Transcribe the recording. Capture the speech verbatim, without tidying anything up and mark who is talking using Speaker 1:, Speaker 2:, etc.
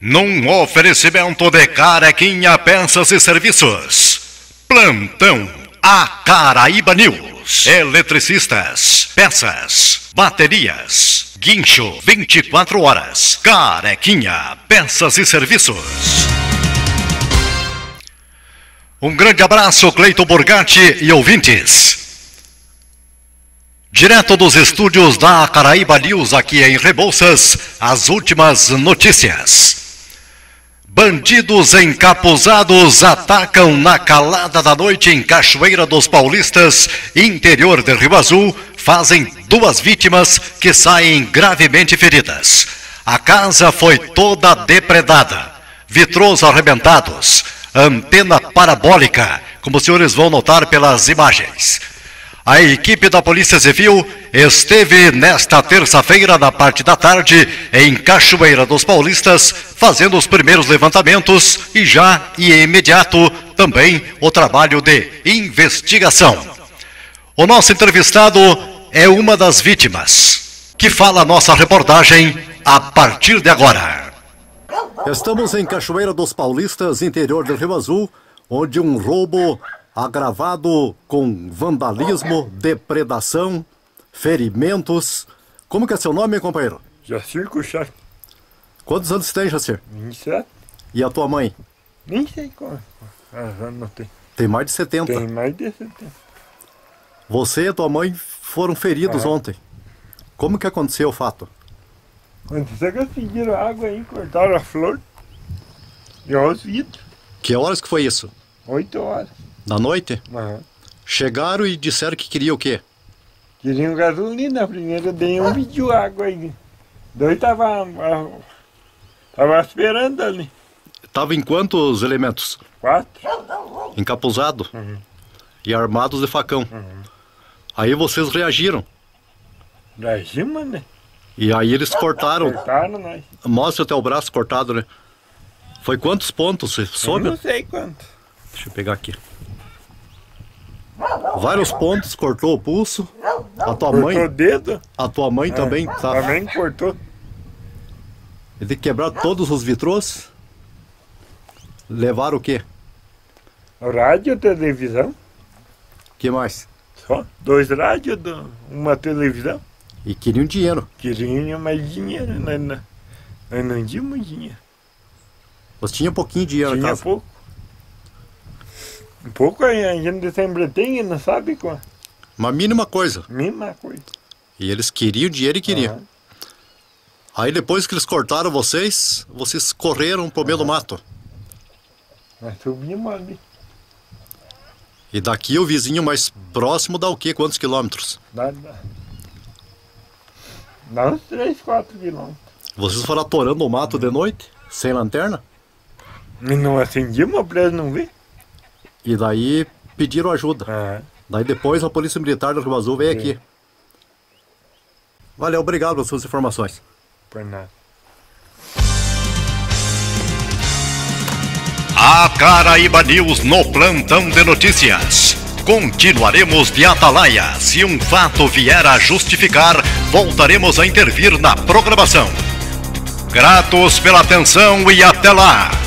Speaker 1: Num oferecimento de Carequinha Peças e Serviços. Plantão A Caraíba News. Eletricistas, peças, baterias, guincho, vinte e quatro horas. Carequinha Peças e Serviços. Um grande abraço, Cleiton Borgatti e ouvintes. Direto dos estúdios da Caraíba News, aqui em Rebouças, as últimas notícias. Bandidos encapuzados atacam na calada da noite em Cachoeira dos Paulistas, interior de Rio Azul, fazem duas vítimas que saem gravemente feridas. A casa foi toda depredada, vitrôs arrebentados, antena parabólica, como os senhores vão notar pelas imagens. A equipe da Polícia Civil esteve nesta terça-feira, na parte da tarde, em Cachoeira dos Paulistas, fazendo os primeiros levantamentos e já e imediato também o trabalho de investigação. O nosso entrevistado é uma das vítimas, que fala a nossa reportagem a partir de agora. Estamos em Cachoeira dos Paulistas, interior de Rio Azul, onde um roubo agravado com vandalismo, depredação, ferimentos. Como que é seu nome, companheiro?
Speaker 2: Jacir Cuxar.
Speaker 1: Quantos anos tem, Jacir?
Speaker 2: vinte e sete.
Speaker 1: E a tua mãe?
Speaker 2: Nem sei quantos anos não tem.
Speaker 1: Tem mais de setenta.
Speaker 2: Tem mais de setenta.
Speaker 1: Você e a tua mãe foram feridos ah. ontem. Como que aconteceu o fato?
Speaker 2: Quando você conseguiram água aí, cortaram a flor e os vidros.
Speaker 1: Que horas que foi isso?
Speaker 2: Oito horas.
Speaker 1: Da noite?
Speaker 2: Uhum.
Speaker 1: Chegaram e disseram que queria o quê?
Speaker 2: Queriam gasolina. Primeiro dei um vídeo água aí. Dois tava, tava esperando ali.
Speaker 1: Tava em quantos elementos?
Speaker 2: Quatro.
Speaker 1: Encapuzado?
Speaker 2: Uhum.
Speaker 1: E armados de facão.
Speaker 2: Uhum.
Speaker 1: Aí vocês reagiram?
Speaker 2: Reagimos, né?
Speaker 1: E aí eles cortaram.
Speaker 2: Cortaram nós.
Speaker 1: Mostra o teu braço cortado, né? Foi quantos pontos? Você soube?
Speaker 2: Eu não sei quantos.
Speaker 1: Deixa eu pegar aqui. Vários pontos, cortou o pulso. A tua
Speaker 2: cortou
Speaker 1: mãe.
Speaker 2: o dedo.
Speaker 1: A tua mãe
Speaker 2: é,
Speaker 1: também tá.
Speaker 2: Também cortou.
Speaker 1: Ele quebrar todos os vitrôs. Levaram o quê?
Speaker 2: Rádio, televisão.
Speaker 1: Que mais?
Speaker 2: Só dois rádios, uma televisão.
Speaker 1: E queriam dinheiro.
Speaker 2: Queriam mais dinheiro, nós não, nós não tínhamos dinheiro.
Speaker 1: Você tinha pouquinho de dinheiro
Speaker 2: na casa? Tinha pouco. Um pouco a gente sempre tem e não sabe qual.
Speaker 1: Uma mínima coisa.
Speaker 2: Mínima coisa.
Speaker 1: E eles queriam dinheiro e queriam. Uhum. Aí depois que eles cortaram vocês, vocês correram pro meio uhum. do mato.
Speaker 2: Nós subimos ali.
Speaker 1: E daqui o vizinho mais próximo dá o quê? Quantos quilômetros?
Speaker 2: Dá, dá. Dá uns três, quatro quilômetros.
Speaker 1: Vocês foram atorando o mato uhum. de noite? Sem lanterna?
Speaker 2: E não acendimos pra eles não ver.
Speaker 1: E daí pediram ajuda.
Speaker 2: Uhum.
Speaker 1: Daí depois a Polícia Militar do Rio Azul veio Sim. aqui. Valeu, obrigado pelas suas informações.
Speaker 2: Por nada.
Speaker 1: A Caraíba News no plantão de notícias. Continuaremos de atalaia. Se um fato vier a justificar, voltaremos a intervir na programação. Gratos pela atenção e até lá!